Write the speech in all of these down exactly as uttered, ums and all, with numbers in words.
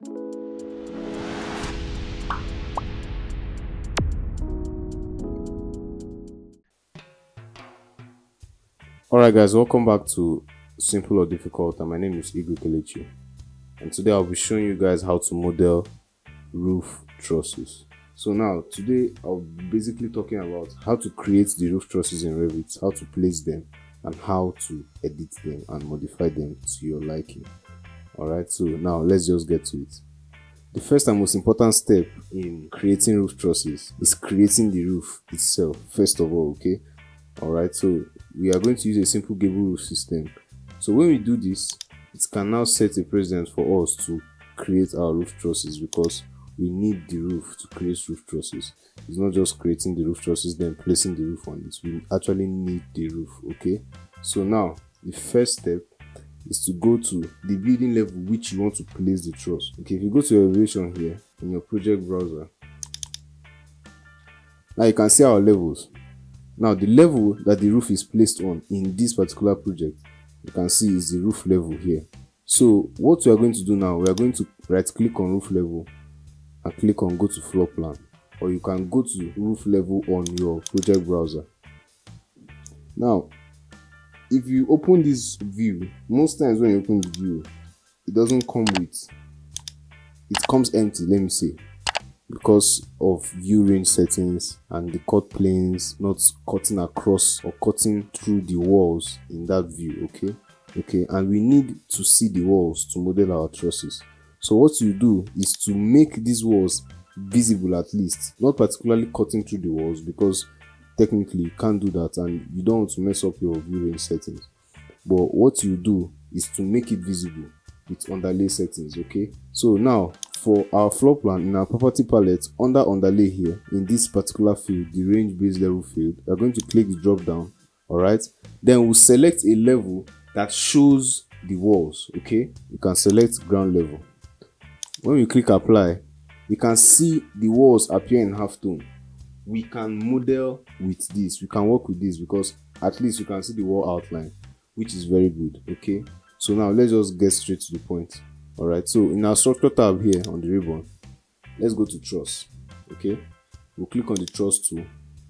Alright guys, welcome back to Simple or Difficult, and my name is Igwe Kelechi, and today I'll be showing you guys how to model roof trusses. So now today I'll be basically talking about how to create the roof trusses in Revit, how to place them, and how to edit them and modify them to your liking. Alright, so now let's just get to it. The first and most important step in creating roof trusses is creating the roof itself first of all, okay? Alright, so we are going to use a simple gable roof system. So when we do this, it can now set a precedent for us to create our roof trusses, because we need the roof to create roof trusses. It's not just creating the roof trusses then placing the roof on it. We actually need the roof, okay? So now the first step is to go to the building level which you want to place the truss. Okay, if you go to elevation here in your project browser, now you can see our levels. Now the level that the roof is placed on in this particular project, you can see is the roof level here. So what we are going to do now, we are going to right click on roof level and click on go to floor plan, or you can go to roof level on your project browser. Now if you open this view, most times when you open the view, it doesn't come with, it comes empty, let me say, because of view range settings and the cut planes not cutting across or cutting through the walls in that view. Okay, okay, and we need to see the walls to model our trusses. So what you do is to make these walls visible, at least not particularly cutting through the walls, because technically you can't do that and you don't want to mess up your view range settings. But what you do is to make it visible with underlay settings. Okay, so now for our floor plan in our property palette, under underlay here in this particular field, the range base level field, we are going to click the drop down. All right, then we'll select a level that shows the walls. Okay, you can select ground level. When we click apply, we can see the walls appear in halftone. We can model with this, we can work with this, because at least you can see the wall outline, which is very good. Okay, so now let's just get straight to the point. All right, so in our structure tab here on the ribbon, let's go to truss. Okay, we'll click on the truss tool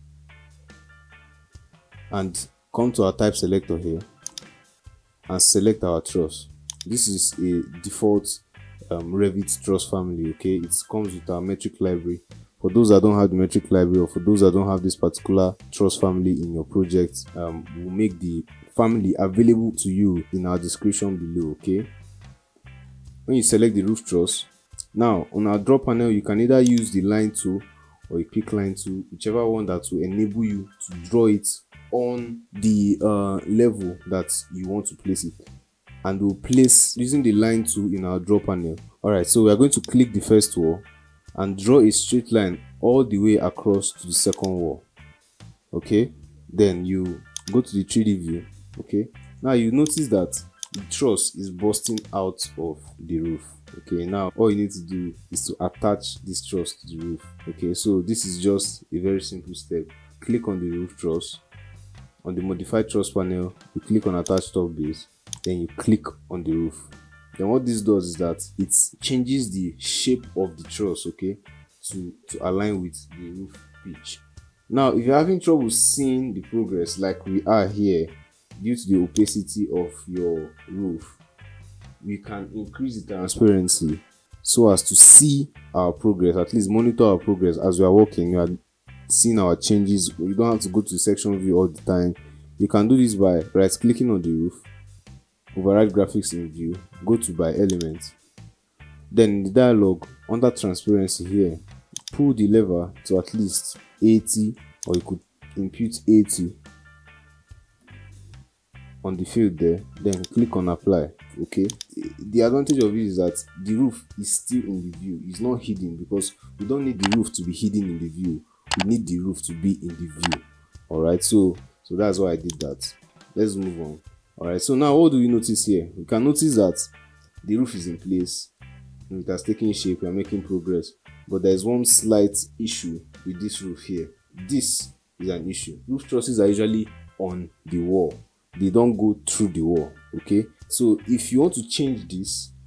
and come to our type selector here and select our truss. This is a default um, Revit truss family. Okay, it comes with our metric library. For those that don't have the metric library, or for those that don't have this particular truss family in your project, um, we'll make the family available to you in our description below. Okay, when you select the roof truss, now on our draw panel, you can either use the line tool or a pick line tool, whichever one that will enable you to draw it on the uh, level that you want to place it, and we'll place using the line tool in our draw panel. All right, so we are going to click the first wall and draw a straight line all the way across to the second wall. Okay, then you go to the three D view. Okay, now you notice that the truss is busting out of the roof. Okay, now all you need to do is to attach this truss to the roof. Okay, so this is just a very simple step. Click on the roof truss. On the modify truss panel, you click on attach top base, then you click on the roof. Then what this does is that it changes the shape of the truss, okay, to to align with the roof pitch. Now if you're having trouble seeing the progress like we are here due to the opacity of your roof, we can increase the transparency so as to see our progress, at least monitor our progress as we are working. You are seeing our changes. You don't have to go to the section view all the time. You can do this by right clicking on the roof, override graphics in view, go to by element, then in the dialog under transparency here, pull the lever to at least eighty, or you could impute eighty on the field there, then click on apply. Okay, the advantage of it is that the roof is still in the view, it's not hidden, because we don't need the roof to be hidden in the view, we need the roof to be in the view. All right, so so that's why I did that. Let's move on. All right, so now what do we notice here? We can notice that the roof is in place, it has taken shape, we are making progress, but there is one slight issue with this roof here. This is an issue. Roof trusses are usually on the wall, they don't go through the wall. Okay, so if you want to change this,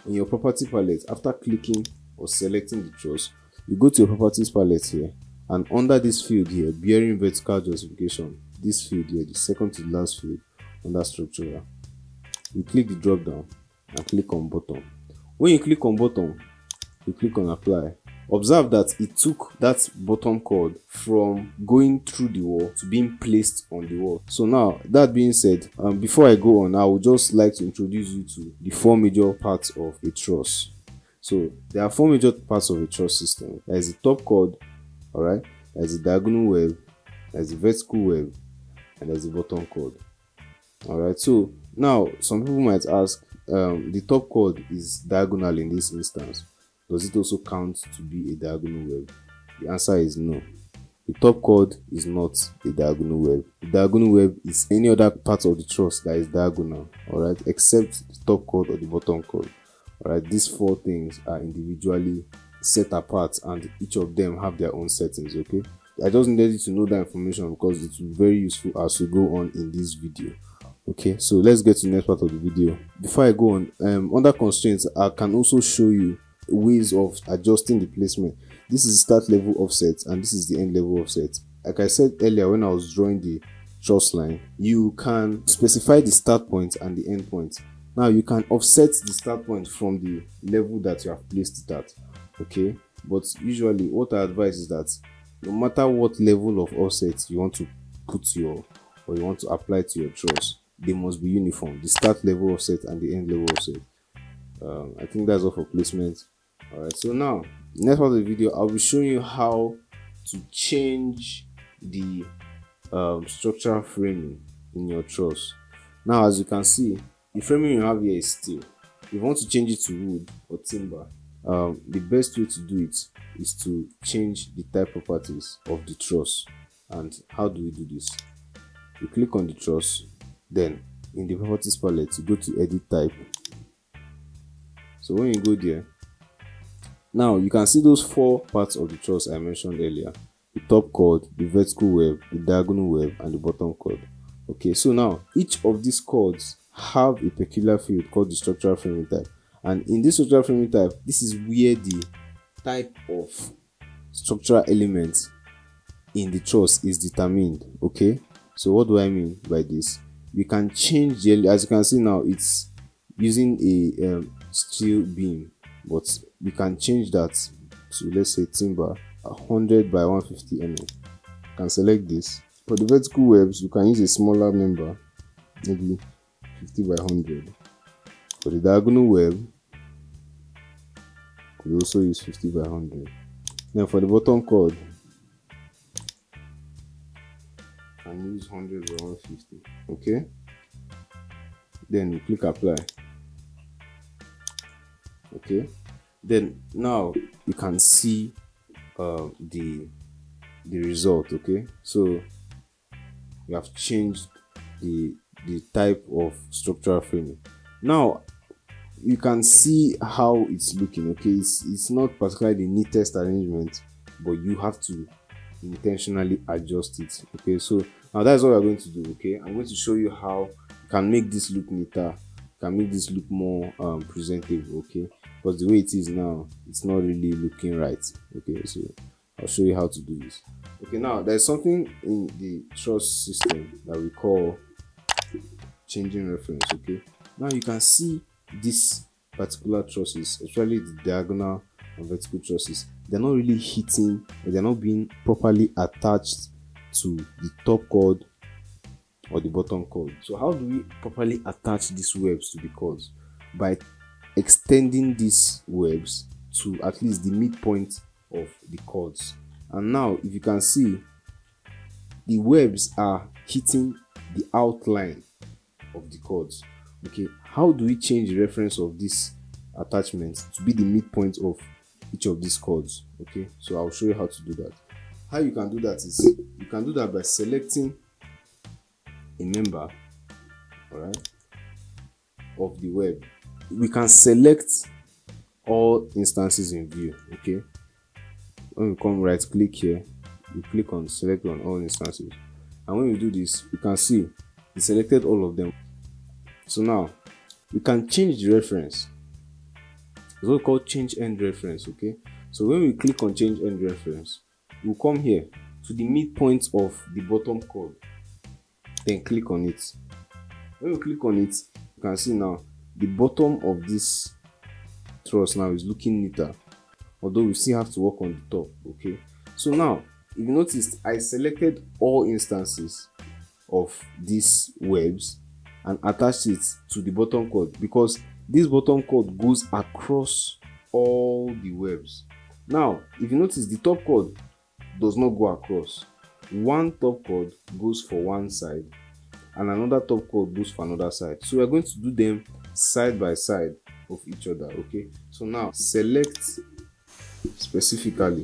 in your property palette, after clicking or selecting the truss, you go to your properties palette here, and under this field here, bearing vertical justification, this field here, the second to the last field under structural, you click the drop down and click on bottom. When you click on bottom, you click on apply. Observe that it took that bottom chord from going through the wall to being placed on the wall. So now, that being said, um, before I go on, I would just like to introduce you to the four major parts of a truss. So there are four major parts of a truss system. There is the top chord, alright, there is the diagonal web, there is the vertical web, and there is the bottom chord. Alright, so now some people might ask, um, the top chord is diagonal in this instance. Does it also count to be a diagonal web? The answer is no. The top chord is not a diagonal web. The diagonal web is any other part of the truss that is diagonal, alright, except the top chord or the bottom chord. Alright, these four things are individually set apart and each of them have their own settings, okay? I just needed you to know that information because it will be very useful as we go on in this video. Okay, so let's get to the next part of the video. Before I go on, um, under constraints, I can also show you ways of adjusting the placement. This is start level offset and this is the end level offset. Like I said earlier when I was drawing the truss line, you can specify the start point and the end point. Now you can offset the start point from the level that you have placed it at, okay? But usually what I advise is that no matter what level of offset you want to put your or you want to apply to your truss, they must be uniform, the start level offset and the end level offset. um, I think that's all for placement. Alright, so now next part of the video I'll be showing you how to change the um, structural framing in your truss. Now as you can see, the framing you have here is steel. If you want to change it to wood or timber, um, the best way to do it is to change the type properties of the truss. And how do we do this? You click on the truss, then in the properties palette you go to edit type. So when you go there, now you can see those four parts of the truss I mentioned earlier: the top chord, the vertical web, the diagonal web, and the bottom chord. Okay, so now each of these chords have a peculiar field called the structural framing type, and in this structural framing type, this is where the type of structural elements in the truss is determined. Okay, so what do I mean by this? We can change the, as you can see now, it's using a um, steel beam, but we can change that to, let's say, timber, one hundred by one hundred fifty millimeters. You can select this. For the vertical webs, you can use a smaller number, maybe fifty by one hundred. For the diagonal web, you could also use fifty by one hundred. Then for the bottom chord, you can use one hundred by one hundred fifty. Okay, then you click apply. Okay, then now you can see uh, the the result. Okay, so you have changed the the type of structural framing. Now you can see how it's looking. Okay, it's, it's not particularly the neatest arrangement, but you have to intentionally adjust it. Okay, so now that's what we're going to do. Okay, I'm going to show you how you can make this look neater, can make this look more um, presentable. Okay, because the way it is now, it's not really looking right. Okay, so I'll show you how to do this. Okay, now there's something in the truss system that we call changing reference. Okay, now you can see this particular trusses, especially the diagonal and vertical trusses, they're not really hitting, they're not being properly attached to the top chord or the bottom chord. So how do we properly attach these webs to the chords? By extending these webs to at least the midpoint of the chords. And now if you can see, the webs are hitting the outline of the chords. Okay, how do we change the reference of this attachment to be the midpoint of each of these chords? Okay, so I'll show you how to do that. How you can do that is, you can do that by selecting a member, all right, of the web. We can select all instances in view. Okay, when we come right click here, you click on select on all instances, and when we do this, you can see we selected all of them. So now we can change the reference It's what we call change end reference. Okay, so when we click on change end reference, we'll come here to the midpoint of the bottom chord, then click on it. When we click on it, you can see now the bottom of this truss now is looking neater, although we still have to work on the top. Okay, so now if you noticed, I selected all instances of these webs and attached it to the bottom chord, because this bottom chord goes across all the webs. Now if you notice, the top chord does not go across. One top chord goes for one side and another top chord goes for another side, so we are going to do them side by side of each other. Okay, so now select specifically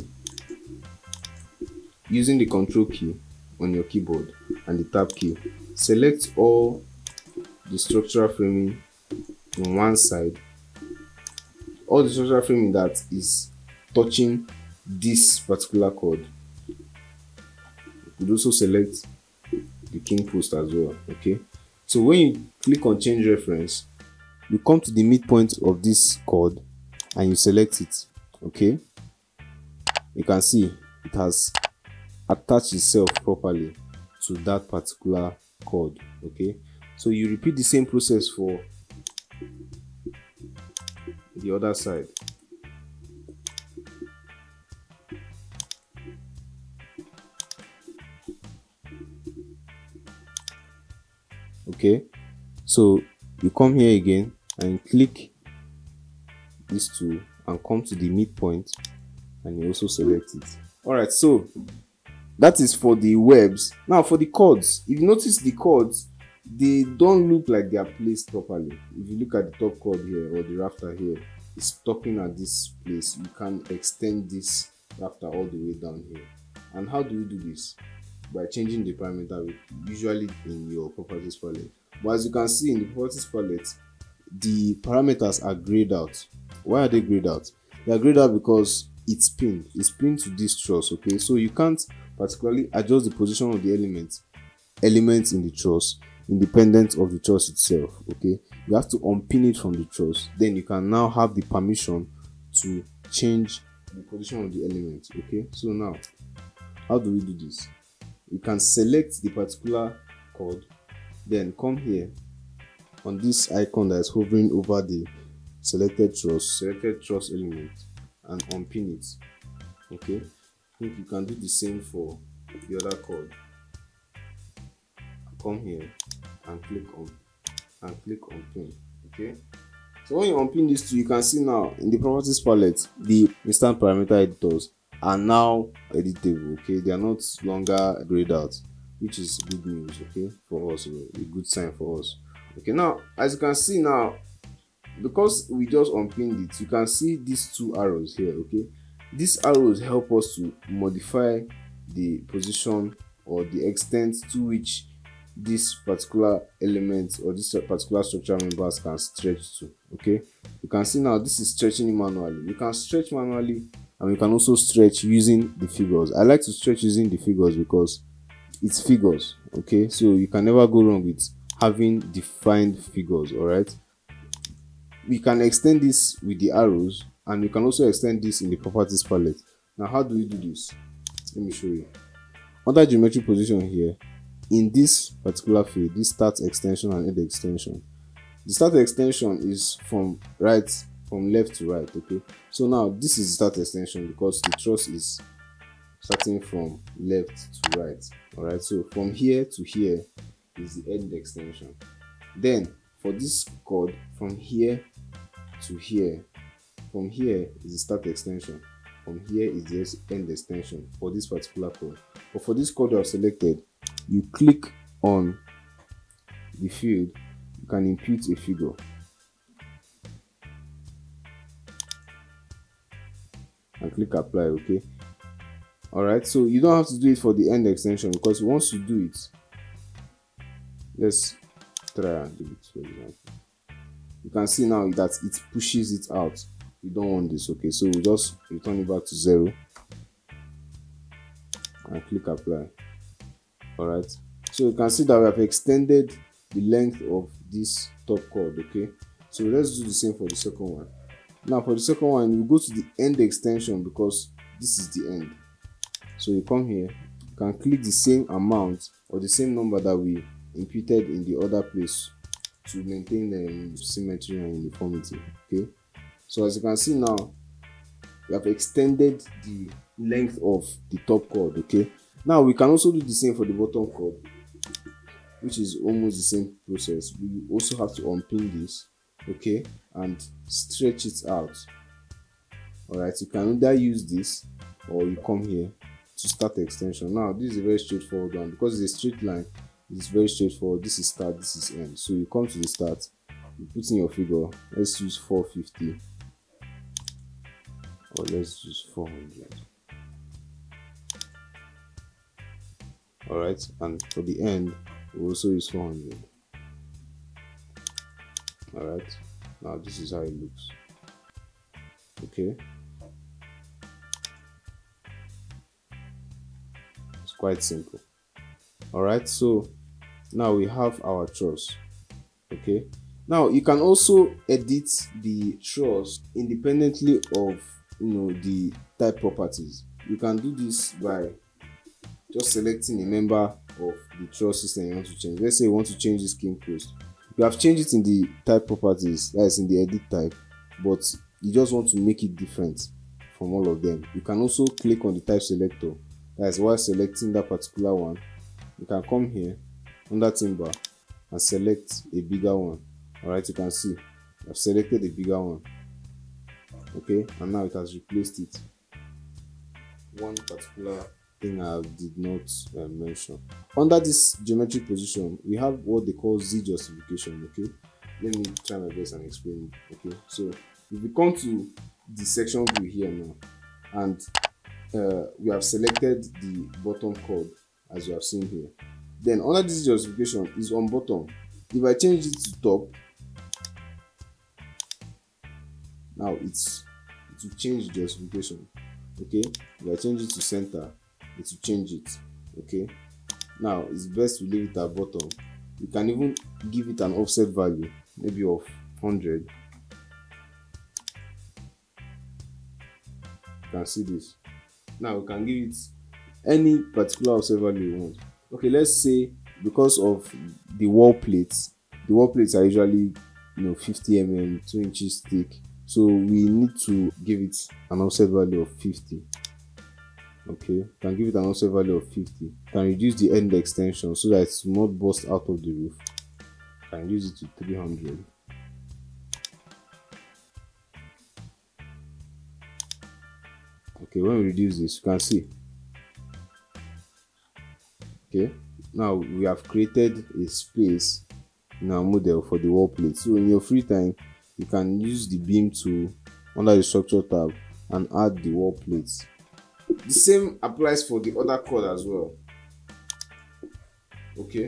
using the control key on your keyboard and the tab key, select all the structural framing on one side, all the structural framing that is touching this particular chord. You could also select the king post as well. Okay, so when you click on change reference, you come to the midpoint of this chord and you select it. Okay, you can see it has attached itself properly to that particular chord. Okay, so you repeat the same process for the other side. Okay, so you come here again and click these two and come to the midpoint and you also select it. All right, so that is for the webs. Now for the chords, if you notice, the chords, they don't look like they are placed properly. If you look at the top chord here or the rafter here, it's stopping at this place. You can extend this rafter all the way down here. And how do we do this? By changing the parameter, usually in your properties palette. But as you can see in the properties palette, the parameters are grayed out. Why are they grayed out? They are grayed out because it's pinned. It's pinned to this truss. Okay, so you can't particularly adjust the position of the elements elements in the truss independent of the truss itself. Okay, you have to unpin it from the truss, then you can now have the permission to change the position of the element. Okay, so now how do we do this? You can select the particular chord, then come here on this icon that is hovering over the selected truss selected truss element and unpin it. Okay, I think you can do the same for the other chord. Come here and click on and click on pin. Okay, so when you unpin these two, you can see now in the properties palette the instant parameter editors are now editable. Okay, they are not longer grayed out, which is good news. Okay, for us, a good sign for us. Okay, now as you can see now, because we just unpinned it, you can see these two arrows here. Okay, these arrows help us to modify the position or the extent to which this particular element or this particular structural members can stretch to. Okay, you can see now this is stretching manually. You can stretch manually and we can also stretch using the figures. I like to stretch using the figures because it's figures. Okay, so you can never go wrong with having defined figures. All right, we can extend this with the arrows and we can also extend this in the properties palette. Now how do we do this? Let me show you. Under geometric position here, in this particular field, this start extension and end extension, the start extension is from right from left to right. Okay, so now this is the start extension because the truss is starting from left to right. All right, so from here to here is the end extension. Then for this chord, from here to here, from here is the start extension, from here is the end extension for this particular chord. But for this chord you have selected, you click on the field, you can impute a figure. And click apply. Okay, all right, so you don't have to do it for the end extension because once you do it, let's try and do it for example, you can see now that it pushes it out. You don't want this. Okay, so we just return it back to zero and click apply. All right, so you can see that we have extended the length of this top chord. Okay, so let's do the same for the second one. Now for the second one, you go to the end extension because this is the end. So you come here, you can click the same amount or the same number that we imputed in the other place to maintain the symmetry and uniformity. Okay, so as you can see now, we have extended the length of the top chord. Okay, now we can also do the same for the bottom chord, which is almost the same process. We also have to unpin this, okay, and stretch it out. All right, you can either use this or you come here to start the extension. Now this is a very straightforward one because it's a straight line. It's very straightforward. This is start, this is end. So you come to the start, you put in your figure. Let's use four fifty or let's use four hundred. All right, and for the end we also use four hundred. All right, now this is how it looks. Okay, it's quite simple. All right, so now we have our truss. Okay, now you can also edit the truss independently of, you know, the type properties. You can do this by just selecting a member of the truss system you want to change. Let's say you want to change the skin post. You have changed it in the type properties, that is in the edit type, but you just want to make it different from all of them. You can also click on the type selector. That is, while selecting that particular one, you can come here under timber and select a bigger one. All right, you can see I've selected a bigger one. Okay, and now it has replaced it. One particular thing I did not uh, mention. Under this geometric position, we have what they call Z justification. Okay, let me try my best and explain it. Okay, so if we come to the section view here now, and uh, we have selected the bottom chord as you have seen here, then under this justification is on bottom. If I change it to top, now it's it will change the justification. Okay, if I change it to center, it will change it. Okay, now it's best to leave it at bottom. You can even give it an offset value, maybe of one hundred. You can see this. Now we can give it any particular offset value you want. Okay, let's say because of the wall plates, the wall plates are usually, you know, fifty millimeters, two inches thick, so we need to give it an offset value of fifty. Okay, can give it an offset value of fifty. Can reduce the end extension so that it's not burst out of the roof. Can use it to three hundred. Okay, when we reduce this, you can see. Okay, now we have created a space in our model for the wall plate. So in your free time, you can use the beam tool under the structure tab and add the wall plates. The same applies for the other chord as well. Okay,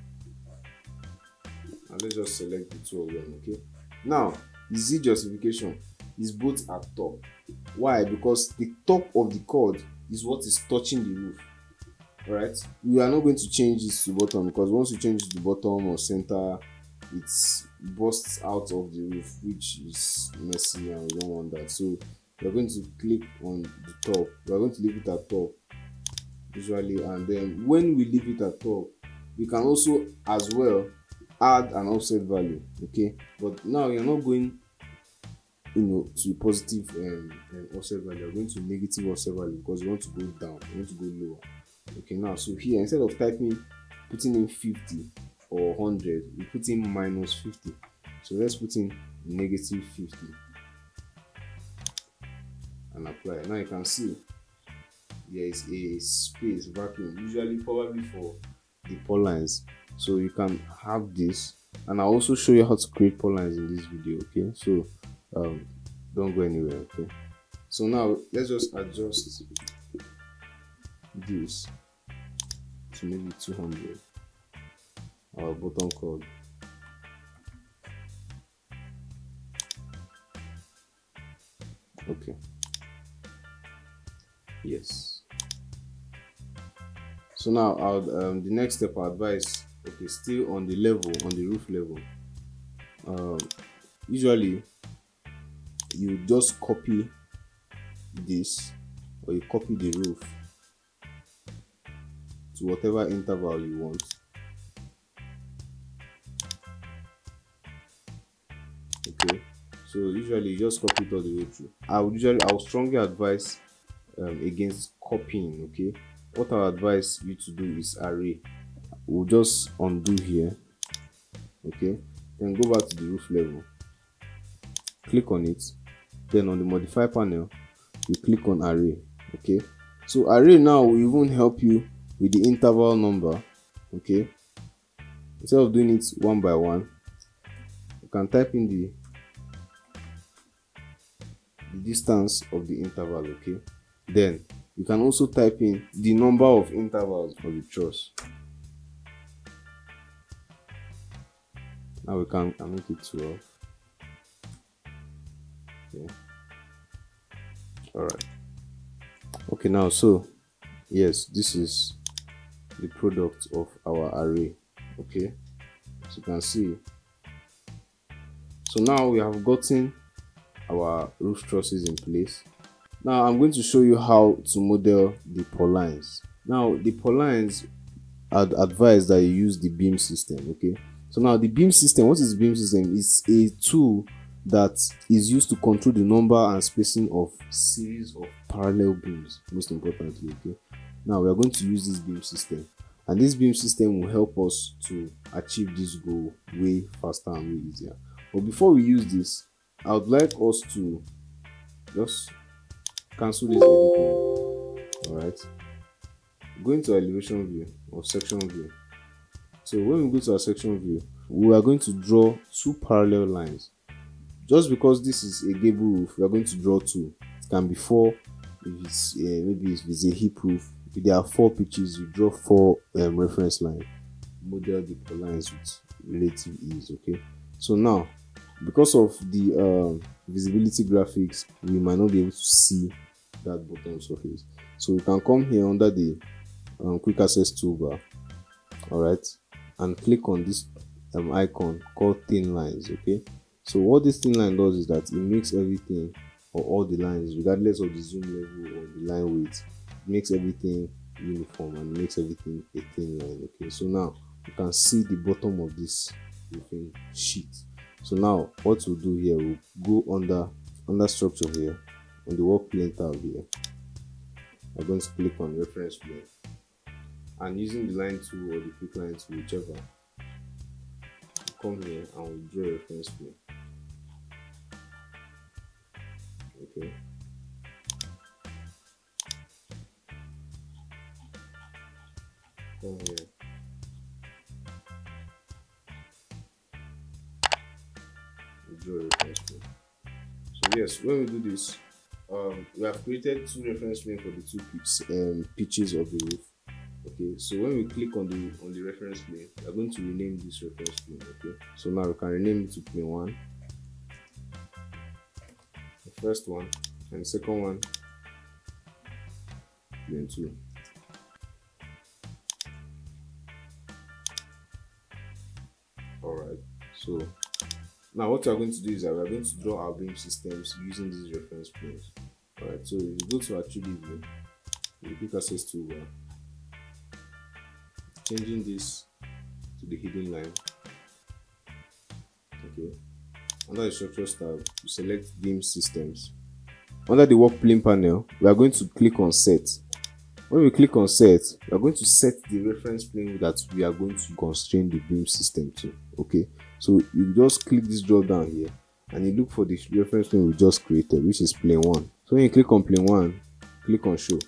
and let's just select the two of them. Okay, now the Z justification is both at top. Why? Because the top of the chord is what is touching the roof. All right, we are not going to change this to bottom, because once you change it to bottom or center, it bursts out of the roof, which is messy and we don't want that. So we're going to click on the top. We're going to leave it at top usually, and then when we leave it at top, we can also as well add an offset value. Okay, but now you're not going, you know, to positive um, um, offset value. You're going to negative offset value because you want to go down, you want to go lower. Okay, now so here, instead of typing putting in fifty or one hundred, we put in minus fifty. So let's put in negative fifty and apply. Now you can see there is a space vacuum, usually probably for the purlins. So you can have this, and I'll also show you how to create purlins in this video. Okay, so um don't go anywhere. Okay, so now let's just adjust this to maybe two hundred, our bottom chord. Okay, yes. So now I'll, um, the next step I advise, okay, still on the level, on the roof level, um, usually you just copy this, or you copy the roof to whatever interval you want. Okay, so usually you just copy it all the way through. I would usually I would strongly advise um, against copying. Okay, what I advise you to do is array. We'll just undo here. Okay, then go back to the roof level, click on it, then on the modify panel you click on array. Okay, so array now will even help you with the interval number. Okay, instead of doing it one by one, you can type in the, the distance of the interval. Okay, then you can also type in the number of intervals for the truss. Now we can make it twelve. Okay. All right. Okay, now so yes, this is the product of our array. Okay, so you can see. So now we have gotten our roof trusses in place. Now I'm going to show you how to model the purlins. Now the purlins, I'd advise that you use the beam system. Okay, so now the beam system, what is the beam system? It's a tool that is used to control the number and spacing of series of parallel beams, most importantly. Okay, now we are going to use this beam system, and this beam system will help us to achieve this goal way faster and way easier. But before we use this, I would like us to just cancel this editing. All right, go into elevation view or section view. So when we go to our section view, we are going to draw two parallel lines. Just because this is a gable roof, we are going to draw two. It can be four if it's uh, maybe if it's a hip roof. If there are four pitches, you draw four um, reference lines. Model the purlins with relative ease. Okay, so now because of the uh, visibility graphics, we might not be able to see that bottom surface. So we can come here under the um, quick access toolbar, all right, and click on this um, icon called thin lines. Okay, so what this thin line does is that it makes everything, or all the lines, regardless of the zoom level or the line weight, it makes everything uniform and makes everything a thin line. Okay, so now you can see the bottom of this roofing sheet. So now what we'll do here, we'll go under under structure here, on the work plane tab here. I'm going to click on reference plane, and using the line tool or the quick line tool, whichever, we'll come here and we'll draw a reference plane. Okay, come here, we'll draw a reference plane. So yes, when we do this, um, we have created two reference planes for the two pitch, um, pitches of the roof. Okay, so when we click on the on the reference plane, we are going to rename this reference plane. Okay, so now we can rename it to plane one, the first one, and the second one plane two. All right, so now what we are going to do is that we are going to draw our beam systems using these reference planes. All right, so if you go to our three D view, the quick access toolbar, changing this to the hidden line. Okay, under the structures tab, you select beam systems. Under the work plane panel, we are going to click on set. When we click on set, we are going to set the reference plane that we are going to constrain the beam system to. Okay, so you just click this drop down here and you look for the reference plane we just created, which is plane one. So when you click on plane one, click on show.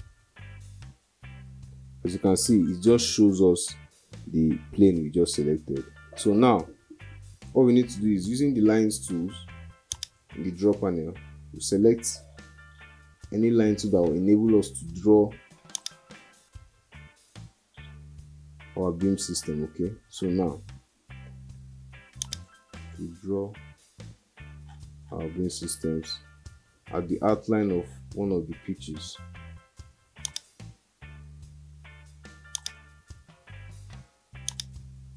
As you can see, it just shows us the plane we just selected. So now what we need to do is, using the lines tools in the draw panel, we select any line tool that will enable us to draw our beam system. Okay, so now we draw our beam systems at the outline of one of the pitches.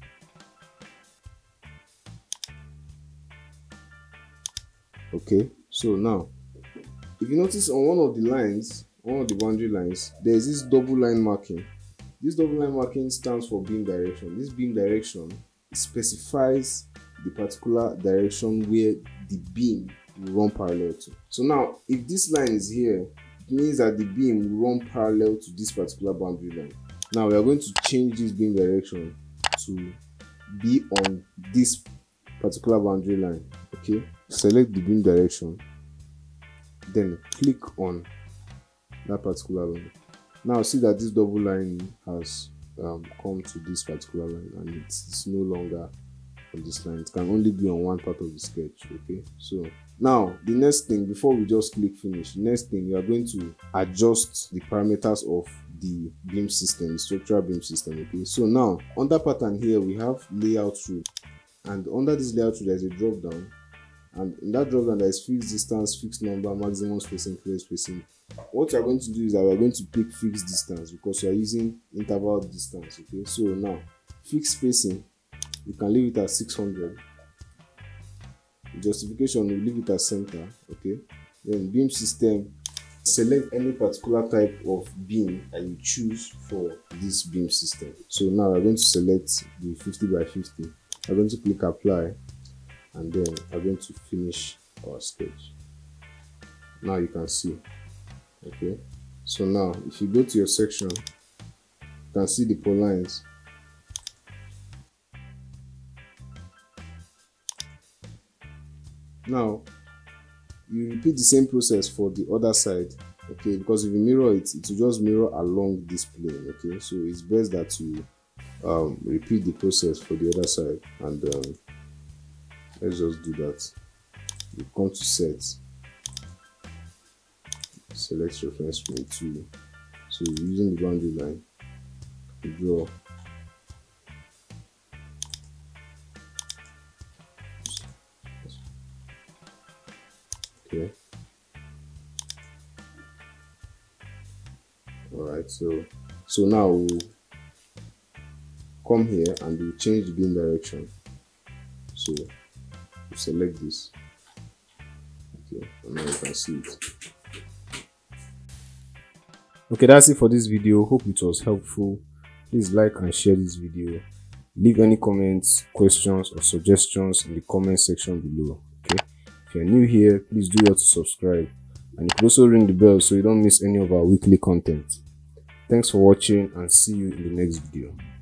Okay, So now, if you notice on one of the lines, one of the boundary lines, there is this double line marking. This double line marking stands for beam direction. This beam direction specifies the particular direction where the beam will run parallel to. So now, if this line is here, it means that the beam will run parallel to this particular boundary line. Now we are going to change this beam direction to be on this particular boundary line. Okay, select the beam direction, then click on that particular line. Now see that this double line has um, come to this particular line, and it's, it's no longer on this line. It can only be on one part of the sketch. Okay, so now the next thing, before we just click finish, the next thing we are going to adjust the parameters of the beam system, the structural beam system. Okay, so now under pattern here we have layout rule, and under this layout rule there's a drop down, and in that drop down there is fixed distance, fixed number, maximum spacing, clear spacing. What we are going to do is that we are going to pick fixed distance because we are using interval distance. Okay, so now fixed spacing, you can leave it at six hundred. Justification, we leave it at center. Okay, then beam system, select any particular type of beam that you choose for this beam system. So now we're going to select the fifty by fifty. I'm going to click apply, and then I'm going to finish our sketch. Now you can see. Okay, so now if you go to your section, you can see the purlins. Now you repeat the same process for the other side. Okay, because if you mirror it, it will just mirror along this plane. Okay, so it's best that you um, repeat the process for the other side, and um, let's just do that. You come to set, select reference point two. So using the boundary line, you draw. Okay. All right. So so now we'll come here and we'll change the beam direction. So we'll select this. Okay. And now you can see it. Okay, that's it for this video. Hope it was helpful. Please like and share this video. Leave any comments, questions, or suggestions in the comment section below. Okay, if you're new here, please do well to subscribe, and you can also ring the bell so you don't miss any of our weekly content. Thanks for watching, and see you in the next video.